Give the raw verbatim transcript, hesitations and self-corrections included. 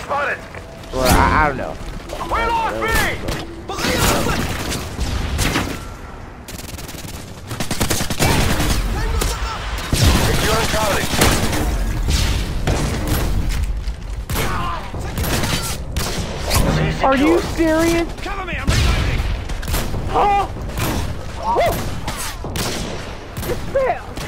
spotted. Well, I, I don't know. We lost B! Securing Charlie. Are you serious? Cover me, I'm reloading! Huh? Oh. Just failed.